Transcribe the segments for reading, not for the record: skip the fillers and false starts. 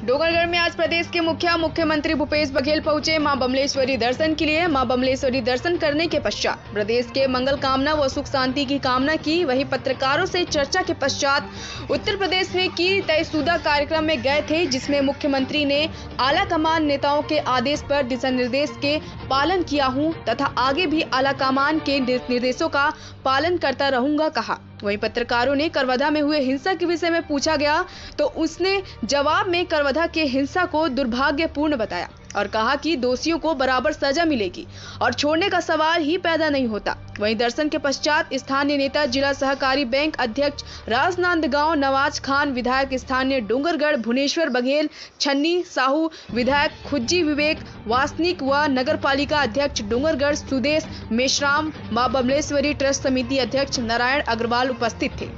डोंगरगढ़ में आज प्रदेश के मुख्यमंत्री भूपेश बघेल पहुंचे मां बमलेश्वरी दर्शन के लिए। मां बमलेश्वरी दर्शन करने के पश्चात प्रदेश के मंगल कामना व सुख शांति की कामना की। वहीं पत्रकारों से चर्चा के पश्चात उत्तर प्रदेश में की तयशुदा कार्यक्रम में गए थे, जिसमें मुख्यमंत्री ने आला कमान नेताओं के आदेश पर दिशा निर्देश के पालन किया हूं तथा आगे भी आला कमान के निर्देशों का पालन करता रहूंगा कहा। वहीं पत्रकारों ने करवधा में हुए हिंसा के विषय में पूछा गया तो उसने जवाब में करवधा के हिंसा को दुर्भाग्यपूर्ण बताया और कहा कि दोषियों को बराबर सजा मिलेगी और छोड़ने का सवाल ही पैदा नहीं होता। वहीं दर्शन के पश्चात स्थानीय नेता जिला सहकारी बैंक अध्यक्ष राजनांदगांव नवाज खान, विधायक स्थानीय डोंगरगढ़ भुवनेश्वर बघेल, छन्नी साहू, विधायक खुज्जी विवेक वासनिक व नगर पालिका अध्यक्ष डोंगरगढ़ सुदेश मेश्राम, मां बमलेश्वरी ट्रस्ट समिति अध्यक्ष नारायण अग्रवाल उपस्थित थे।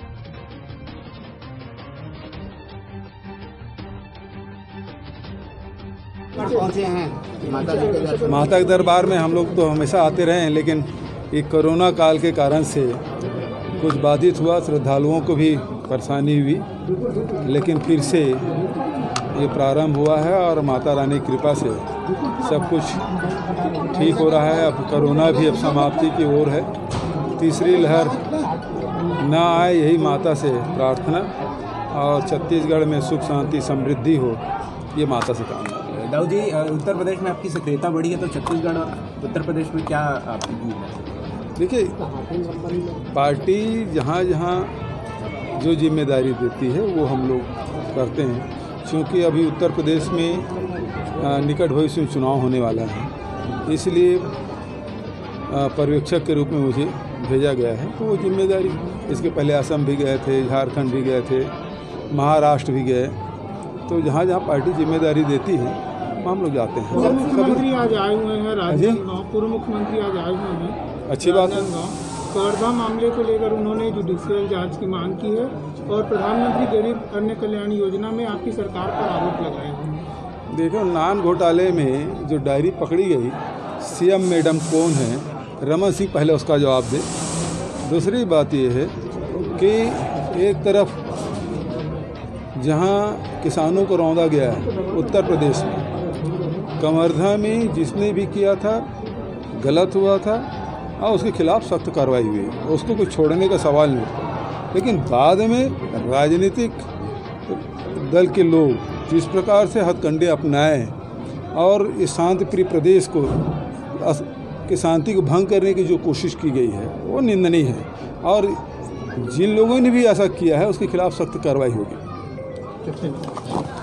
पहुंचे हैं माता के दरबार में। हम लोग तो हमेशा आते रहे हैं, लेकिन ये कोरोना काल के कारण से कुछ बाधित हुआ, श्रद्धालुओं को भी परेशानी हुई, लेकिन फिर से ये प्रारंभ हुआ है और माता रानी की कृपा से सब कुछ ठीक हो रहा है। अब कोरोना भी अब समाप्ति की ओर है, तीसरी लहर ना आए यही माता से प्रार्थना, और छत्तीसगढ़ में सुख शांति समृद्धि हो, ये माता से कामना। दाऊ जी, उत्तर प्रदेश में आपकी सक्रियता बढ़ी है, तो छत्तीसगढ़ और उत्तर प्रदेश में क्या आपकी व्यू है? देखिए, पार्टी जहाँ जहाँ जो जिम्मेदारी देती है वो हम लोग करते हैं, क्योंकि अभी उत्तर प्रदेश में निकट भविष्य में चुनाव होने वाला है, इसलिए पर्यवेक्षक के रूप में मुझे भेजा गया है। तो वो जिम्मेदारी, इसके पहले असम भी गए थे, झारखंड भी गए थे, महाराष्ट्र भी गए, तो जहाँ जहाँ पार्टी जिम्मेदारी देती है हम लोग जाते हैं। मुख्यमंत्री आज आए हुए हैं राजनांदगांव, पूर्व मुख्यमंत्री आज आए हुए हैं, अच्छी बात है। करधा मामले को लेकर उन्होंने जुडिशियल जांच की मांग की है और प्रधानमंत्री गरीब कन्या कल्याण योजना में आपकी सरकार पर आरोप लगाए हैं। देखो, नान घोटाले में जो डायरी पकड़ी गई, सीएम मैडम कौन है, रमन सिंह पहले उसका जवाब दे। दूसरी बात यह है कि एक तरफ जहां किसानों को रौंदा गया है उत्तर प्रदेश में, कवर्धा में जिसने भी किया था गलत हुआ था और उसके खिलाफ सख्त कार्रवाई हुई, उसको कुछ छोड़ने का सवाल नहीं। लेकिन बाद में राजनीतिक दल के लोग जिस प्रकार से हथकंडे अपनाए और इस शांति प्रिय प्रदेश को की शांति को भंग करने की जो कोशिश की गई है वो निंदनीय है, और जिन लोगों ने भी ऐसा किया है उसके खिलाफ सख्त कार्रवाई होगी।